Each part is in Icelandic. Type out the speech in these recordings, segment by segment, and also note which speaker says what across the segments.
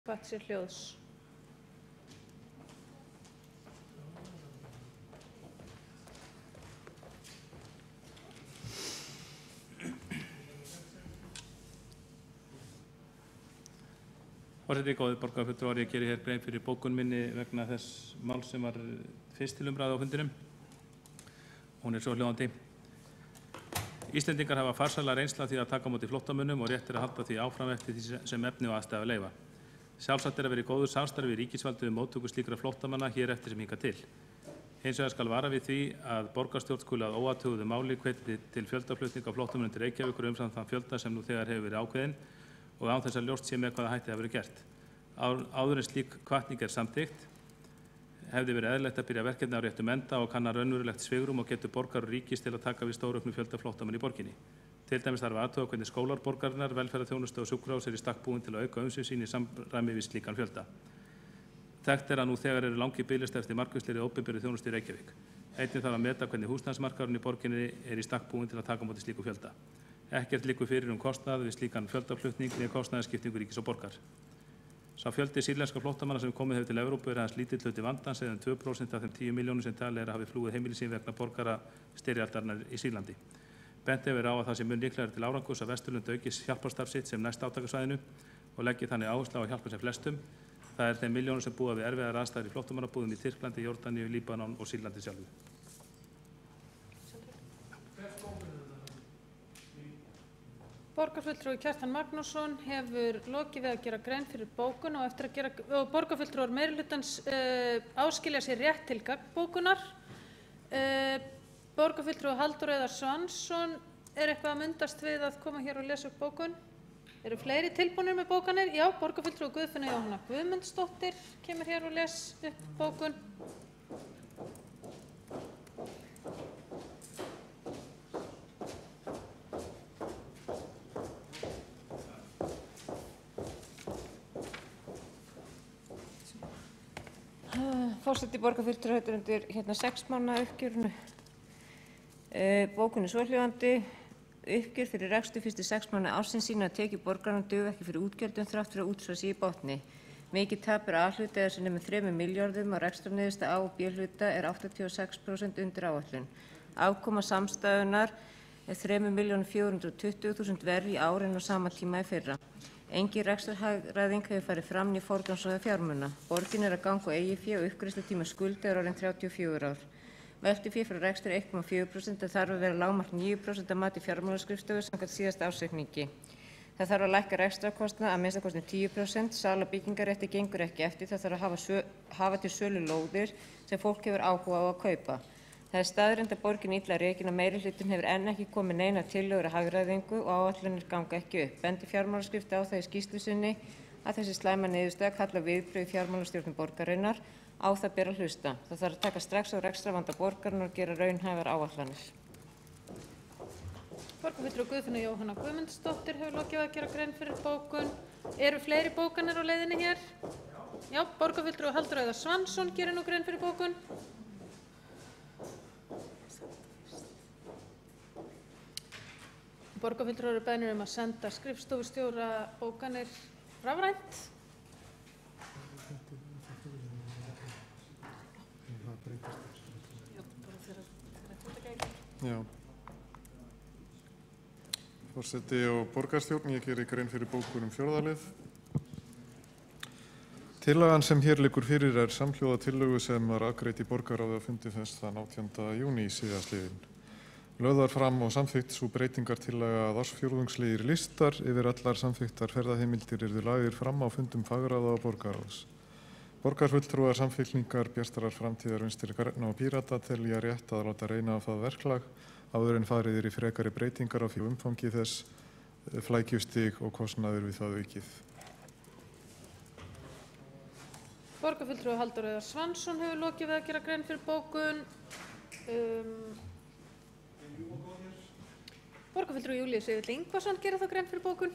Speaker 1: Hvatt sér hljóðs.
Speaker 2: Forseti, góðir borgarfulltrúar, ég geri hér grein fyrir bókun minni vegna þess máls sem var fyrst til umræðu á fundinum. Hún er svo hljóðandi. Íslendingar hafa farsæla reynsla því að taka á móti flóttamönnum og rétt er að halda því áfram eftir því sem efni og aðstæður leyfa. Sjálfsagt er að vera í góðu samstarfi við ríkisvaldið um móttöku slíkra flóttamanna hér eftir sem hingað til. Hins vegar skal vara við því að borgarstjórn skuli að óathuguðu máli hvetji til fjöldaflutninga á flóttamönnum til Reykjavíkur umfram þann fjölda sem nú þegar hefur verið ákveðinn og án þess að ljóst sé með hvaða hætti það verið gert. Áður en slík hvatning er samþykkt hefði verið eðlilegt að byrja verkefni á réttum enda og kanna raunverulegt svigrúm og getur borgar og ríkis til að taka við stórauknum fjölda flóttamanna í borginni. Til dæmis þarf að athuga hvernig skólar borgarinnar, velferðarþjónusta og sjúkrahús eru í stakk búin til að auka umsvif sín í samræmi við slíkan fjölda. Þekkt er að nú þegar eru langir biðlistar eftir margvíslegri opinberri þjónustu í Reykjavík. Einnig þarf að meta hvernig húsnæðismarkaðurinn í borginni er í stakk búin til að taka á móti slíku fjölda. Ekkert liggur fyrir kostnað við slíkan fjöldaflutning né kostnaðarskiptingu ríkis og borgar. Sá fjöldi sýrlenska flóttamanna sem komið hefur til Evrópu er aðeins lítill hluti vandans eða 2% af þeim 10 milljónum sem talið er að hafi flúið heimili sín vegna borgarastyrjaldarinnar í Sýrlandi. Bent hefur á að það sé mun líklegri til árangurs að Vesturlönd auki hjálparstarf sitt sem næst átakasvæðinu og leggi þannig áherslu á að hjálpa sem flestum. Það er þeim milljónum sem búa við erfiðar aðstæður í flóttamannabúðum í Tyrklandi, Jórdaníu, Líbanon og Sýrlandi sjálfu.
Speaker 1: Borgarfulltrúi Kjartan Magnússon hefur lokið við að gera grein fyrir bókun og eftir að gera borgarfulltrúar meirihlutans áskilja sér rétt til gagnsbókunar. Borgarfulltrúi Halldór Auðar Svansson er eitthvað að myndast við að koma hér og lesa upp bókun. Eru fleiri tilbúnir með bókanir? Já, borgarfulltrúi Guðfinna Jóhanna Guðmundsdóttir kemur hér og les upp bókun.
Speaker 3: Forseti borgarfulltrúa þetta undir 6 mánaða uppgjörinu. Bókun er svohljóðandi. Uppgjör fyrir rekstur fyrstu 6 mánuði ársins sýna að tekjur borgaranna duga ekki fyrir útgjöldum þrátt fyrir að útsvar sé í botni. Mikið tap er A-hluta eða sem nemur 3 milljörðum og rekstrarniðurstaða A- og B-hluta er 86% undir áætlun. Afkoma samstæðunnar er 3.420.000 verri í ár en á sama tíma í fyrra. Engin rekstrarhagræðing hefur farið fram né forgangsraðað fjármuna. Borgin er að ganga á eigið fé og uppgreiðslutími skulda er orðinn 34 ár. Veltufé frá rekstri 1,4% en þarf að vera lágmark 9% að mati fjármálaskrifstofu samkvæmt síðasta ársreikningi. Það þarf að lækka rekstrarkostnað að minnsta kosti 10%, sala byggingarrétti gengur ekki eftir, það þarf að hafa til sölu lóðir sem fólk hefur áhuga á að kaupa. Það er staðreynd að borgin illa rekin og meirihlutinn hefur enn ekki komið neina tillögur að hagræðingu og áætlanir ganga ekki upp. Bendi fjármálaskrifstofa á það í skýrslu sinni að þessi slæma niðurstaða kalla viðbrögð í fjármálastjórn borgarinnar. Á það ber að hlusta. Það þarf að taka strax á rekstrarvanda borgarinnar og gera raunhæfar áætlanir.
Speaker 1: Borgarfulltrúi Guðfinna Jóhanna Guðmundsdóttir hefur lokið að gera grein fyrir bókun. Eru fleiri bókanir á leiðinni hér? Já, borgarfulltrúi Halldór Auðar Svansson gerir nú grein fyrir bókun. Borgarfulltrúar eru beðnir að senda skrifstofustjóra bókanir rafrænt.
Speaker 4: Já. Forseti og borgarstjórn, ég geri grein fyrir bókun 4. lið. Tillagan sem hér liggur fyrir er samhljóða tillögu sem var afgreidd í borgarráði á fundi þess þann 18. júní síðastliðinn. Lögð var fram og samþykkt sú breytingartillaga að ársfjórðungslegir listar yfir allar samþykktar ferðaheimildir yrðu lagðir fram á fundum fagráða og borgarráðs. Borgarfulltrúar samfylkingar, Bjartrar framtíðar, Vinstri grænna og Pírata telja rétt að láta reyna á það verklag áður en farið í frekari breytingar á því umfangi þess, flækjustig og kostnaður við það aukið.
Speaker 1: Borgarfulltrúi Halldór Auðar Svansson hefur lokið við að gera grein fyrir bókun. Borgarfulltrúi Júlíus Vífill Ingvason gerir þá grein fyrir bókun.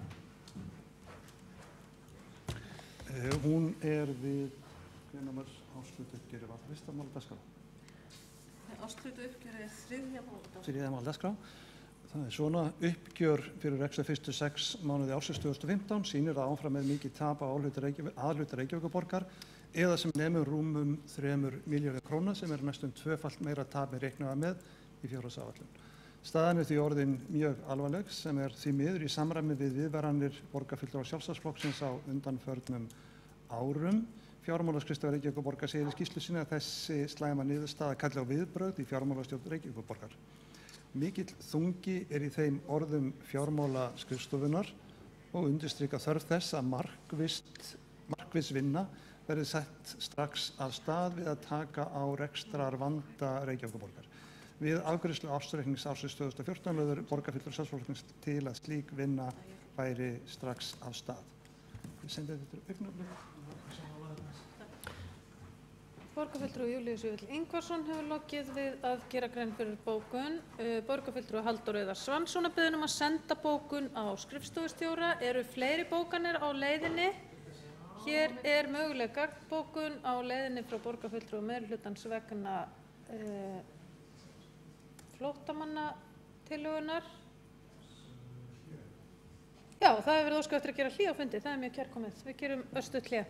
Speaker 5: Hún er við, hvenær var Áslutuppgjöri var fyrsta mál á dagskrá.
Speaker 1: Áslutu uppgjörið þriðja mál.
Speaker 5: Þriðja mál á dagskrá. Það er svona: uppgjör fyrir rekstur fyrstu 6 mánuði ársins 2015 sýnir að áfram er mikið tap á aðhluta Reykjavíkurborgar eða sem nemur rúmum 3 milljörðum króna sem er næstum tvöfalt meira tap en reiknaði með í fjárhagsáætlun. Staðan er því orðin mjög alvarleg sem er því miður í samræmi við viðvaranir borgarfulltrúa Sjálfstæðisflokksins á undanförnum árum. Fjármálaskrifstofa Reykjavíkurborgar segir í skýrslu sinni að þessi slæma niðurstaða kalli á viðbrögð í fjármálastjórn Reykjavíkurborgar. Mikill þungi er í þeim orðum fjármálaskrifstofunnar og undirstrika þörf þess að markviss vinna verði sett strax af stað við að taka á rekstrarvanda Reykjavíkurborgar. Við afgreiðslu ársreiknings ársins 2014 lögðu borgarfulltrúar Sjálfstæðisflokksins til að slík vinna væri strax af stað. Ég sendi þetta augnablik.
Speaker 1: Borgarfulltrúi Júlíus Vífill Ingvarsson hefur lokið við að gera grein fyrir bókun. Borgarfulltrúi Halldór Auðar Svansson er beðinn að senda bókun á skrifstofustjóra. Eru fleiri bókanir á leiðinni? Hér er möguleg gagnbókun á leiðinni frá borgarfulltrúi meirihlutans vegna flóttamannatillögunnar. Já, það hefur verið óskað eftir að gera hlé á fundi. Það er mjög kærkomið. Við gerum örstutt hlé.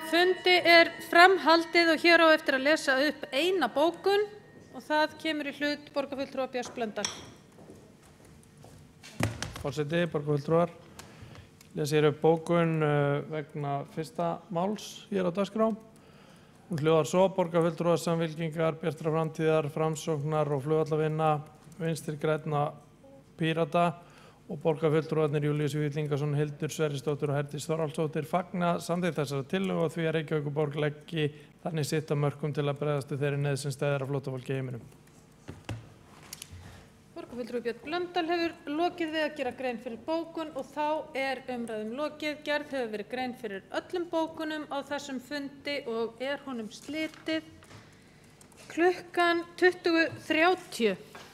Speaker 1: Fundi er framhaldið og hér á eftir að lesa upp eina bókun og það kemur í hlut borgarfulltrúa Björns Blöndal.
Speaker 6: Forseti, borgarfulltrúar, lesi hér upp bókun vegna fyrsta máls hér á dagskrá. Hún hljóðar svo: borgarfulltrúar Samfylkingar, Bjartrar framtíðar, Framsóknar og Flugvallavinna, Vinstri grænna, Pírata og borgarfulltrúarnir Júlíus Vífill Ingason, Hildur Sverrisdóttir og Herdís Þorvaldsdóttir fagna samþykkt þessara tillögu og því að Reykjavíkurborg leggi þannig sitt af mörkum til að bregðast við þeirri neyð sem steðjar að flóttafólki í heiminum.
Speaker 1: Borgarfulltrúi Björn Blöndal hefur lokið við að gera grein fyrir bókun og þá er umræðum lokið. Gerð hefur verið grein fyrir öllum bókunum á þessum fundi og er honum slitið klukkan 20:30.